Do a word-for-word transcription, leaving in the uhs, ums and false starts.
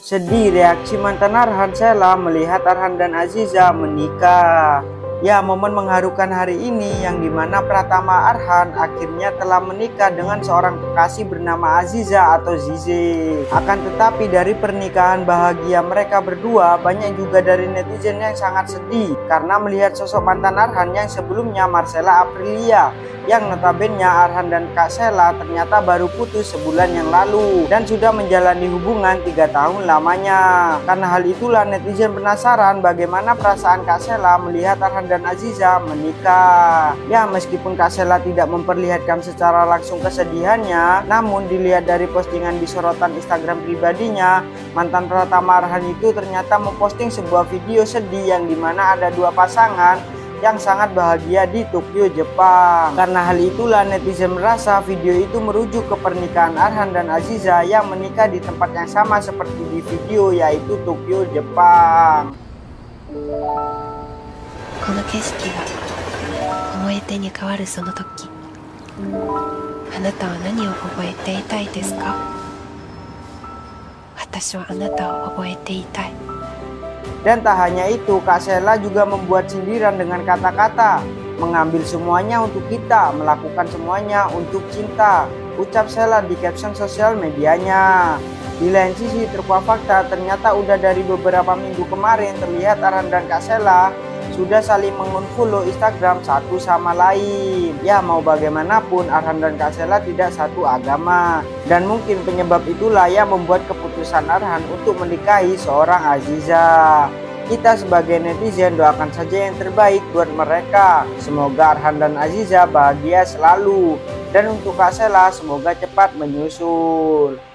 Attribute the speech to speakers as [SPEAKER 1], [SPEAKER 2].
[SPEAKER 1] Sedih reaksi mantan Arhan Sheila melihat Arhan dan Aziza menikah. Ya, momen mengharukan hari ini yang dimana Pratama Arhan akhirnya telah menikah dengan seorang kekasih bernama Aziza atau Zizi. Akan tetapi dari pernikahan bahagia mereka berdua, banyak juga dari netizen yang sangat sedih karena melihat sosok mantan Arhan yang sebelumnya Marcella Aprilia, yang notabene Arhan dan Kak Sheila ternyata baru putus sebulan yang lalu dan sudah menjalani hubungan tiga tahun lamanya. Karena hal itulah netizen penasaran bagaimana perasaan Kak Sheila melihat Arhan dan Aziza menikah. Ya, meskipun Kak Sheila tidak memperlihatkan secara langsung kesedihannya, namun dilihat dari postingan di sorotan Instagram pribadinya, mantan Pratama Arhan itu ternyata memposting sebuah video sedih yang dimana ada dua pasangan yang sangat bahagia di Tokyo, Jepang. Karena hal itulah netizen merasa video itu merujuk ke pernikahan Arhan dan Aziza yang menikah di tempat yang sama seperti di video, yaitu Tokyo, Jepang.
[SPEAKER 2] この景色が思い出に変わるその時、あなたは何を覚えていたいですか？私はあなたを覚えていたい。
[SPEAKER 1] Dan tak hanya itu, Kak Sheila juga membuat sindiran dengan kata-kata, mengambil semuanya untuk kita, melakukan semuanya untuk cinta, ucap Sheila di caption sosial medianya. Di lain sisi, Terkuak Fakta ternyata udah dari beberapa minggu kemarin terlihat Arhan dan Kak Sheila sudah saling mengunfollow Instagram satu sama lain. Ya, mau bagaimanapun Arhan dan Kak Sheila tidak satu agama, dan mungkin penyebab itulah yang membuat keputusan Arhan untuk menikahi seorang Aziza. Kita sebagai netizen doakan saja yang terbaik buat mereka. Semoga Arhan dan Aziza bahagia selalu, dan untuk Kak Sheila semoga cepat menyusul.